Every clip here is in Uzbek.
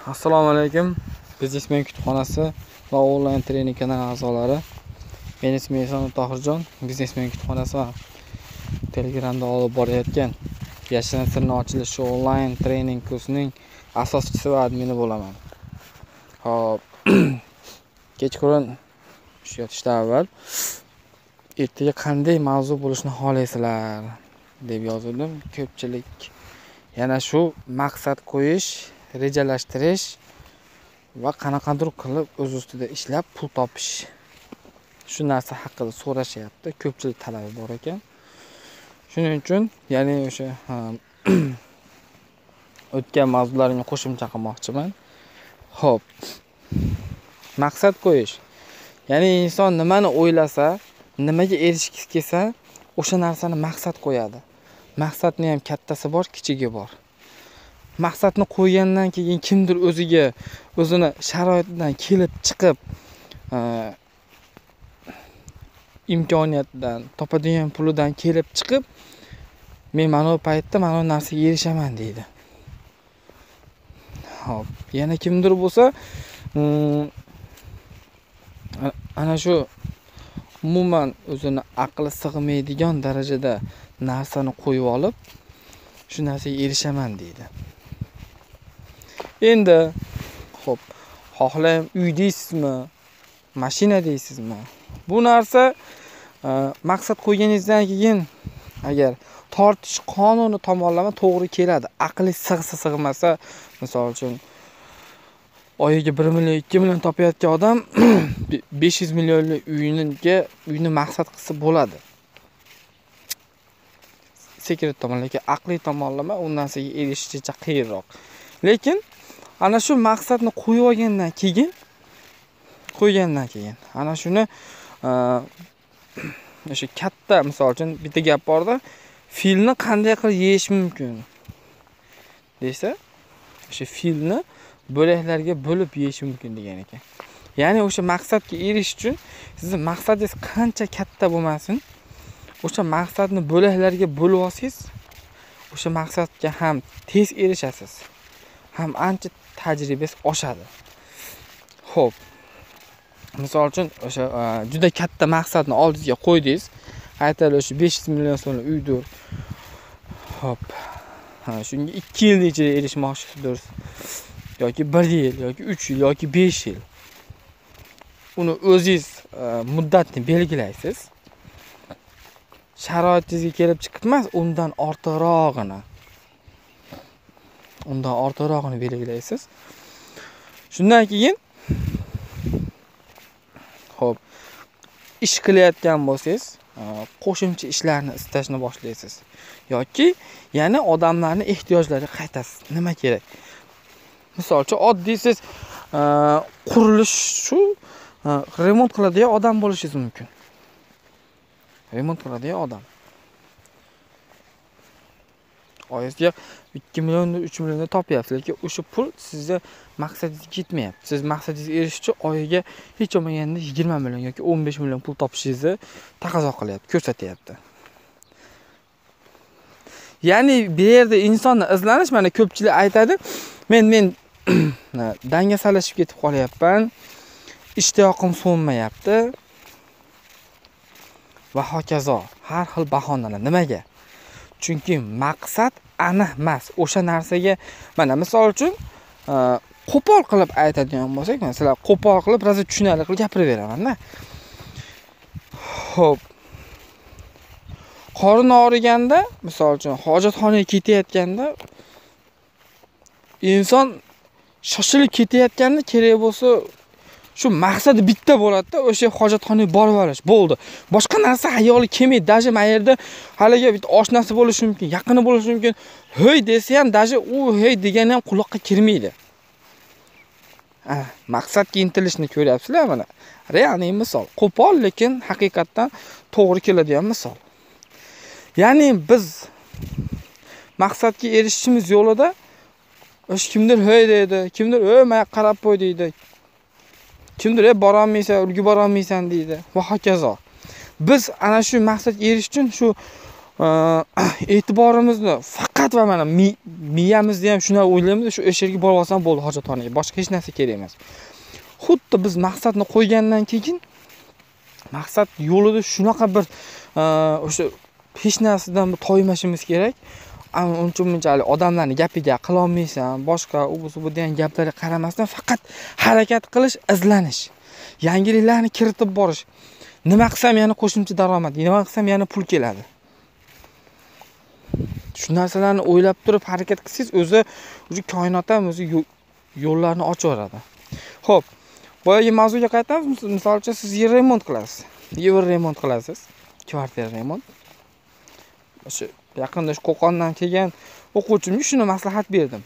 Assalomu alaykum. Biznesmen kutubxonasi va onlayn trening kanali a'zolari. Men ismim Eson Tohirjon. Biznesmen kutubxonasi va Telegramda olib borayotgan Yashirin sirni ochilishi onlayn trening kursining asoschisi va admini bo'laman. Hop. Kechqurun yotishdan avval ertaga qanday mavzu bo'lishini xohlaysizlar deb yozdim. Ko'pchilik yana shu maqsad qo'yish, rejalashtirish va qanaqadir qilib o'z ustida ishlab pul topish, shu narsa haqida so'rashyapti. Ko'pchilik talabi bor ekan. Shuning uchun ya'ni o'sha o'tgan mavzularimga qo'shimcha qilmoqchiman. Xo'p. Maqsad qo'yish. Ya'ni inson nimani o'ylasa, nimaga erishgisi kelsa, o'sha narsani maqsad qo'yadi. Maqsadning ham kattasi bor, kichigi bor. Maqsadni qo'ygandan keyin kimdir o'zini sharoitidan kelib chiqib, imkoniyatdan, topadigan pulidan kelib chiqib, men mana bu paytda mana bu narsaga erishaman deydi. Hop, yana kimdir bo'lsa, ana shu umuman o'zini aqli sig'maydigan darajada narsani qo'yib olib, shu narsaga erishaman deydi. Endi xo'p, xohlayam uy deysizmi, mashina deysizmi? Bu narsa maqsad qo'yganingizdan keyin agar tortish qonuni tomonlama to'g'ri keladi. Aqli sig'sa sig'masa, misol uchun oyiga 1 million, 2 million topayotgan odam 500 millionlik uyni maqsad qilsa bo'ladi. Sekret tomonlama, aqliy tomonlama u narsaga erishishcha qiyinroq. Lekin ana shu maqsadni qo'yib olgandan keyin ana shuni o'sha katta, misol uchun bitta gap borda, filni qanday qilib yeyish mumkin desa, o'sha filni bo'laklarga bo'lib yeyish mumkin degan ekan. Ya'ni o'sha maqsadga erishish uchun sizning maqsadingiz qancha katta bo'lmasin, o'sha maqsadni bo'laklarga bo'lib olsangiz, o'sha maqsadga ham tez erishasiz, ham ancha tajribangiz oshadi. Xo'p. Misol uchun o'sha juda katta maqsadni oldingizga qo'ydingiz. Aytaylik, o'sha 500 million so'mlik uydir. Xo'p. Shunga 2 yil ichida erishmoqchisiz. Yoki 1 yil, yoki 3 yil, yoki 5 yil. Uni o'zingiz muddatni belgilaysiz. Sharoitingizga kelib chiqib emas, undan ortiqrog'ini belgilaysiz. Shundan keyin xo'p, ish qilayotgan bo'lsangiz, qo'shimcha ishlarni istashni boshlaysiz. Yoki yana odamlarning ehtiyojlariga qaytasiz. Nima kerak? Misol uchun oddiy siz qurilish shu remont qiladigan odam bo'lishingiz mumkin. Remont qiladigan odam. Oyisiga 2 million, 3 million topyapsiz, lekin o'sha pul sizga maqsadingizga yetmayapti. Siz maqsadingizga erishish uchun oyiga hech bo'lmaganda 20 million yoki 15 million pul topishingizni taqozo qilyapti, ko'rsatyapti. Ya'ni bu yerda insonni izlanish, mana ko'pchilik aytadi, men dangasalashib ketib qolyapman, ishtiyoqim so'nmayapti va hokazo. Har xil bahonalar. Nimaga? Chunki maqsad aniq emas. O'sha narsaga mana misol uchun qo'pol qilib aytadigan bo'lsak, masalan, qo'pol qilib rosa tushunarli qilib gapirib beraman-da. Xo'p. Qorin og'riganda, misol uchun hojatxonaga ketayotganda inson shoshilib ketayotganda kerak bo'lsa, shu maqsadi bitta bo'ladi-da, o'sha hojatxonaga borib olish bo'ldi. Boshqa narsa xayoli kelmaydi. Daji mayerda haliga bitta oshnasi bo'lishi mumkin, yaqini bo'lishi mumkin. Hey desa ham daji u hey degani ham quloqqa kirmaydi. Maqsadga intilishni ko'ryapsizlar mana. Realiy misol, qo'pol lekin haqiqatdan to'g'ri keladigan misol. Ya'ni biz maqsadga erishishimiz yo'lida o'sha kimdir hey deydi, kimdir "Maya qarab qo'y" deydi. Kimdir bora olmaysan, ulgib bora olmaysan deydi va hokazo. Biz ana shu maqsadga erishish uchun shu e'tiborimizni faqat va mana miyamizni ham shuna o'ylaymiz, shu yerga borib olsam bo'ldi hojatxonaga. Boshqa hech narsa kerak emas. Xuddi biz maqsadni qo'ygandan keyin maqsad yo'lida shunaqa bir o'sha hech narsadan toymashimiz kerak. Unchalik odamlarning gapiga qila olmaysan, boshqa u degan gaplarga qaramasdan faqat harakat qilish, izlanish. Yangiliklarni kiritib borish. Nima qilsam yana qo'shimcha daromad, nima qilsam yana pul keladi. Shu narsalarni o'ylab turib harakat qilsangiz, o'zi koinot ham o'zi yo'llarni ochib beradi. Xo'p, boyagi mavzuga qaytamiz. Misol uchun siz yer remont qilasiz. Yer remont qilasiz. Kvartira remont. O'sha yaqinda shu Qo'qondan kelgan o'quvchimga shuni maslahat berdim.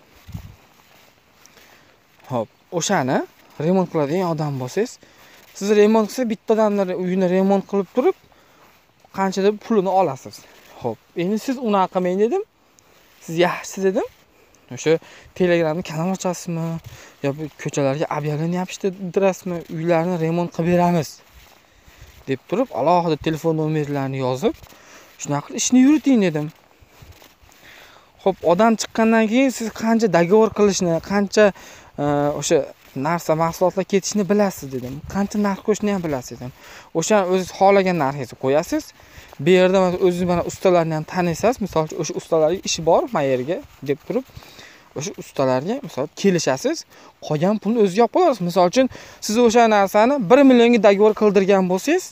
Xo'p, o'shani remont qiladigan odam bo'lsangiz, siz remont qilsa bitta odamlar uyini remont qilib turib, qancha deb pulini olasiz. Xo'p, endi siz unaqa qilmang dedim. Siz yaxshi dedim. O'sha Telegramda kanal ochasizmi yoki ko'chalarga объявление yopishtirasizmi, uylarni remont qilib beramiz deb turib, alohida telefon nomerlarini yozib, shunaqa qilib ishni yuriting dedim. Xo'p, odam chiqqandan keyin siz qancha dogovor qilishni, qancha o'sha narsa mahsulotlar ketishini bilasiz dedim. Qancha narx qo'yishni ham bilasiz dedim. O'sha o'zingiz xohlagan narxingizni qo'yasiz. Bu yerda o'zingiz mana ustalarni ham taniysiz. Misol uchun o'sha ustalarning ishi bor, mayerga deb turib, o'sha ustalarga misol kelishasiz, qolgan pulni o'zingiz olib qo'yasiz. Misol uchun siz o'sha narsani 1 millionga dogovor qildirgan bo'lsangiz,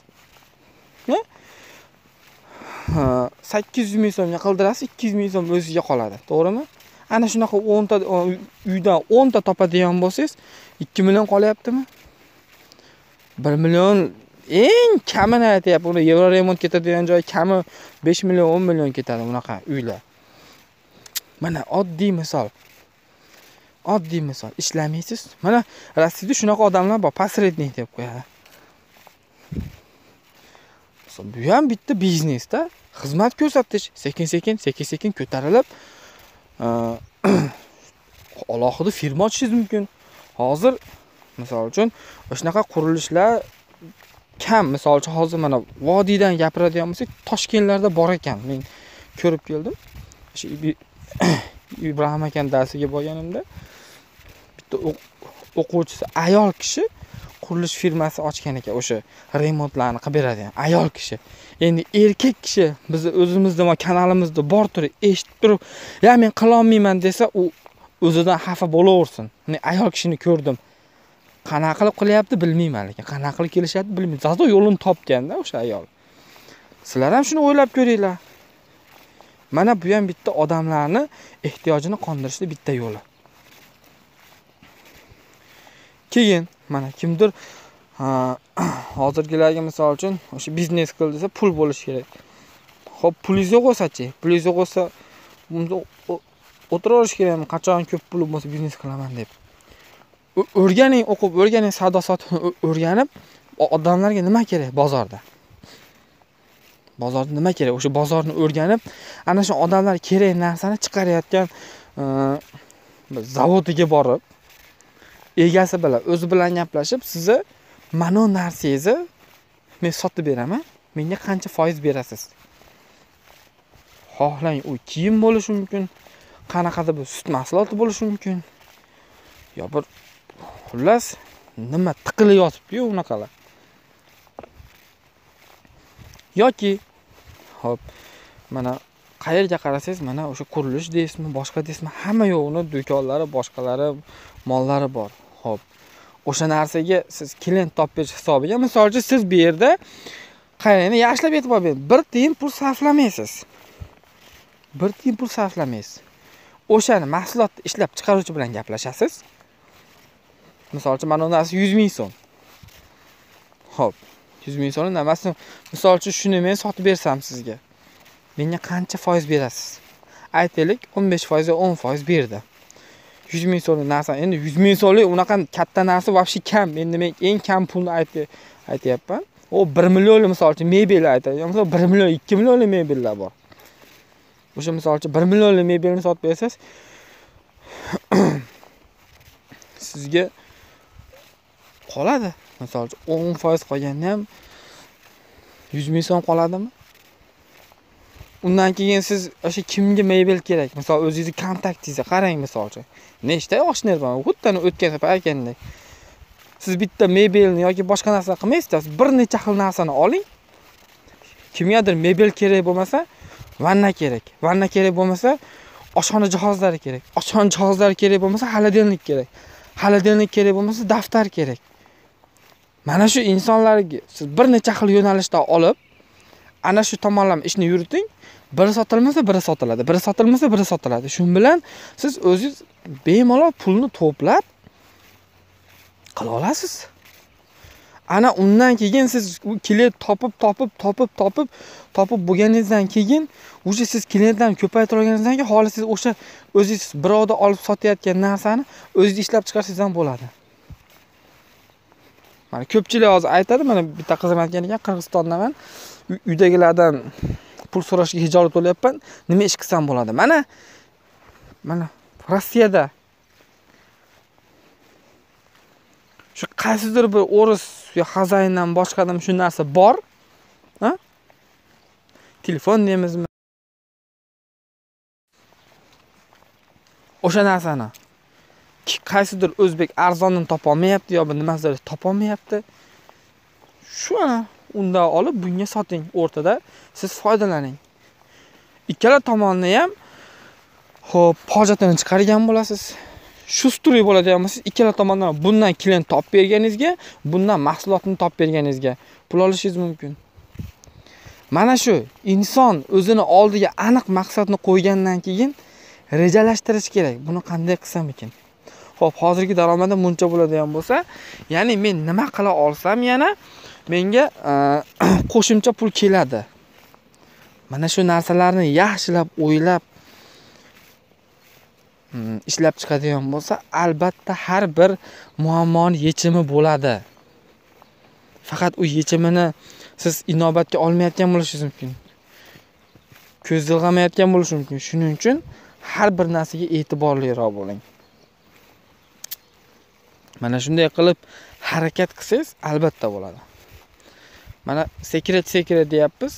800 ming so'mga qildirasiz, 200 ming so'm o'zingizga qoladi. To'g'rimi? Ana shunaqa 10 ta uydan 10 ta topadigan bo'lsangiz, 2 million qolyaptimi? 1 million eng kamini aytyapman. Uni yevro remont ketadigan joy kami 5 million, 10 million ketadi unaqa uylar. Mana oddiy misol. Oddiy misol. Ishlamaysiz. Mana Rossiyada shunaqa odamlar bor, посредник deb qo'yadi. Bu ham bitta biznesda xizmat ko'rsatish, sekin ko'tarilib alohida firma ochishingiz mumkin. Hozir misol uchun shunaqa qurilishlar kam. Misol uchun hozir mana vodiydan gapiradigan bo'lsak, Toshkentlarda bor ekan. Men ko'rib keldim. Shu Ibrohim akam darsiga borganimda bitta o'quvchisi ayol kishi qurilish firmasi ochgan ekan, o'sha remontlarni qilib beradigan ayol kishi. Endi erkak kishi biz o'zimizda va kanalimizda bor turib, eshitib turib, "Ya men qila olmayman" desa, u o'zidan xafa bo'laversin. Men ayol kishini ko'rdim. Qanaqa qilib qilyapti bilmayman, lekin qanaqa qilib kelishadi bilmayman. Zato yo'lini topganda o'sha ayol. Sizlar ham shuni o'ylab ko'ringlar. Mana bu ham bitta odamlarni ehtiyojini qondirishning bitta yo'li. Keyin mana kimdir hozirgilarga misol uchun o'sha biznes qil desa pul bo'lishi kerak. Xo'p, pulingiz yo'q bo'lsa-chi? Pulingiz yo'q bo'lsa, o'tiraverish kerakmi? Qachon ko'p pulim bo'lsa biznes qilaman deb. O'rganing, o'qib, o'rganing, savdo-sotiqni o'rganib, odamlarga nima kerak bozorda? Bozorda nima kerak? O'sha bozorni o'rganib, ana shu odamlar kerak narsani chiqarayotgan zavodiga borib, egasi bilan, o'zi bilan gaplashib, sizni mana narsangizni men sotib beraman, menga qancha foiz berasiz? Xohlang, u kiyim bo'lishi mumkin, qanaqadir bir sut mahsuloti bo'lishi mumkin. Yo bir xullas nima tiqilib yotibdi-yu unaqalar. Yoki hop, mana qayerga qarasangiz, mana o'sha qurilish deysizmi, boshqa deysizmi, hamma yo'g'ini do'konlari, boshqalari, mollari bor. Hop. O'sha narsaga siz klient topish hisobiga, misol uchun siz bu yerda qarang, yaxshilab e'tibor bering. 1 tiyin pul sarflamaysiz. 1 tiyin pul sarflamaysiz. O'shani mahsulotni ishlab chiqaruvchi bilan gaplashasiz. Misol uchun mana narsa 100 ming so'm. Hop. 100 ming so'mni namasini, misol uchun shuni men sotib bersam sizga, menga qancha foiz berasiz? Aytaylik, 15% yo 10% berdi. 100 ming so'mlik narsa, endi 100 ming so'mlik unaqa katta narsa vobshe kam. Endi men eng kam pulni aytayapman. O 1 millionlik misol uchun mebel aytayapman. Yo'qsa 1 million, 2 millionlik mebellar bor. O'sha misol uchun 1 millionlik mebelni sotib bersangiz, sizga qoladi. Misol uchun 10% qolganda ham 100 ming so'm qoladimi? Undan keyin siz o'sha kimga mebel kerak? Misol o'zingizni kontaktingizga qarang misolchi. Nechta oshna bor. Xuddi o'tgan safar aytgandek. Siz bitta mebelni yoki boshqa narsa qilmaysiz, bir necha xil narsani oling. Kimgadir mebel kerak bo'lmasa, vanna kerak. Vanna kerak bo'lmasa, oshxona jihozlari kerak. Oshxona jihozlari kerak bo'lmasa, xolodilnik kerak. Xolodilnik kerak bo'lmasa, daftar kerak. Mana shu insonlarga siz bir necha xil yo'nalishda olib, ana shu tomonlama ishni yuriting. Biri sotilmasa, biri sotiladi. Biri sotilmasa, biri sotiladi. Shu bilan siz o'zingiz bemalol pulni to'plab qila olasiz. Ana undan keyin siz klient topib bo'lganingizdan keyin o'sha siz klientlarni ko'paytirib olganingizdan keyin holi siz o'sha o'zingiz birovda olib sotayotgan narsani o'zingiz ishlab chiqarsangiz ham bo'ladi. Mana ko'pchilik hozir aytadi, mana bitta qizim aytgan ekan, Qirg'izistondaman, uydagilardan pul so'rashga hijolat bo'lyapman, nima ish qilsam bo'ladi? Mana Rossiyada shu qaysidir bir o'ris yo xazayindan boshqadan shu narsa bor. Ha? Telefon deymizmi? O'sha narsani qaysidir o'zbek arzondan topa olmayapti yo nimasidir topa olmayapti. Shu unda olib bunga soting, o'rtada siz foydalaning. Ikkala tomonni ham xo'p, hojatini chiqargan bo'lasiz. Shu sturi bo'ladigan bo'lsa, ikkala tomondan bundan klient topib berganingizga, bundan mahsulotni topib berganingizga pul olishingiz mumkin. Mana shu inson o'zini oldiga aniq maqsadni qo'ygandan keyin rejalashtirish kerak. Buni qanday qilsam ekan? Xo'p, hozirgi daromadim buncha bo'ladigan bo'lsa, ya'ni men nima qila olsam yana menga qo'shimcha pul keladi. Mana shu narsalarni yaxshilab o'ylab ishlab chiqadigan bo'lsa, albatta har bir muammoni yechimi bo'ladi. Faqat u yechimini siz inobatga olmayotgan bo'lishingiz mumkin. Ko'z ilg'amayotgan bo'lishi mumkin. Shuning uchun har bir narsaga e'tiborliroq bo'ling. Mana shunday qilib harakat qilsangiz, albatta bo'ladi. Mana sekret deyapmiz.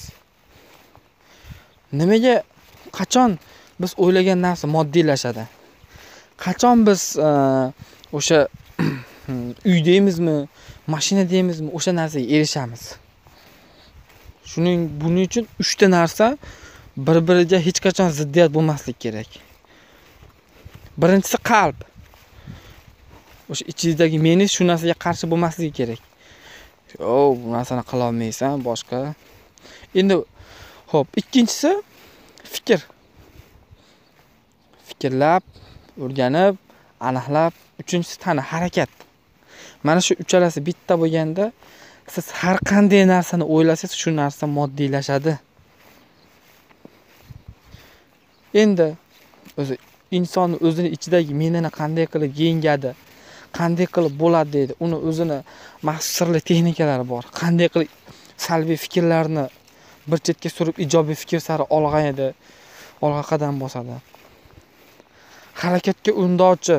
Nimaga qachon biz o'ylagan narsa moddiylashadi? Qachon biz o'sha uy deymizmi, mashina deymizmi, o'sha narsaga erishamiz. Buning uchun 3 ta narsa bir-biriga hech qachon ziddiyat bo'lmasligi kerak. Birinchisi qalb. O'sha ichingizdagi mening shu narsaga qarshi bo'lmasligi kerak. Bu narsani qila olmaysan, boshqa. Endi xo'p, ikkinchisi fikr. Fikrlab, o'rganib, aniqlab, uchinchisi tana harakat. Mana shu uchalasi bitta bo'lganda, siz har qanday narsani o'ylasangiz, shu narsa moddiylashadi. Endi o'zi inson o'zini ichidagi menini qanday qilib yengadi, qanday qilib bo'ladi deydi. Uni o'zini maxsus sirli texnikalari bor. Qanday qilib salbiy fikrlarni bir chetga surib ijobiy fikr sari olg'aydi, olg'a qadam bosadi. Harakatga undovchi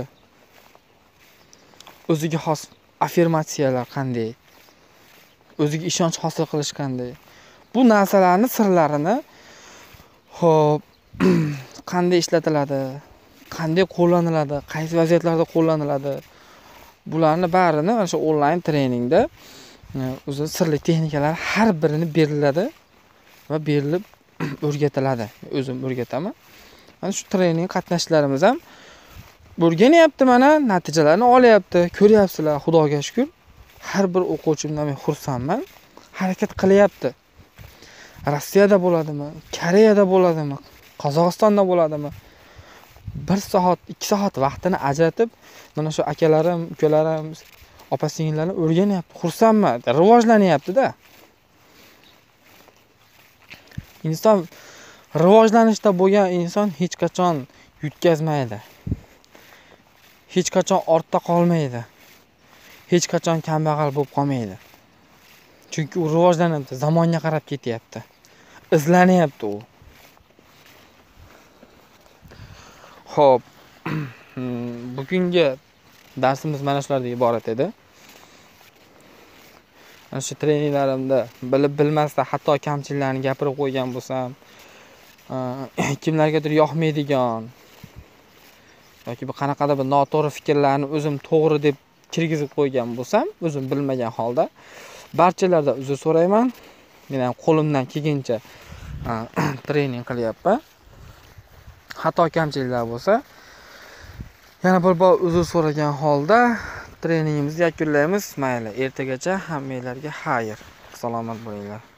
o'ziga xos affirmatsiyalar qanday, o'ziga ishonch hosil qilish qanday. Bu narsalarni sirlarini xo'p qanday ishlatiladi, qanday qo'llaniladi, qaysi vaziyatlarda qo'llaniladi. Bularni barini mana shu onlayn treningda o'zi sirli texnikalar har birini beriladi va berilib o'rgatiladi. O'zim o'rgataman. Mana shu trening qatnashchilarimiz ham o'rganyapti, mana natijalarni olyapti. Ko'ryapsizlar, Xudoga shukr. Har bir o'quvchimdan men xursandman. Harakat qilyapti. Rossiyada bo'ladimi, Koreyada bo'ladimi, Qozog'istonda bo'ladimi? 1 soat, 2 soat vaqtini ajratib, mana shu akalarim, ukalarim, opa-singillarni o'rganyapti. Xursandman, rivojlanyapti-da. Inson rivojlanishda bo'lgan inson hech qachon yutqazmaydi. Hech qachon ortda qolmaydi. Hech qachon kambag'al bo'lib qolmaydi. Chunki u rivojlanyapti, zamonga qarab ketyapti. Izlanyapti u. Xo'p, bugungi darsimiz mana shulardan iborat edi. Mana shu treninglarimda bilib bilmasdan hatto kamchiliklarni gapirib qo'ygan bo'lsam, kimlargadir yoqmaydigan yoki bir qanaqadir bir noto'g'ri fikrlarni o'zim to'g'ri deb kirgizib qo'ygan bo'lsam, o'zim bilmagan holda barchalardan uzr so'rayman. Men ham qo'limdan kelgancha trening qilyapman. Xato kamchiliklar bo'lsa, yana bir bor uzr so'ragan holda treningimizni yakunlaymiz. Mayli, ertagacha hammanglarga xayr. Salomat bo'linglar.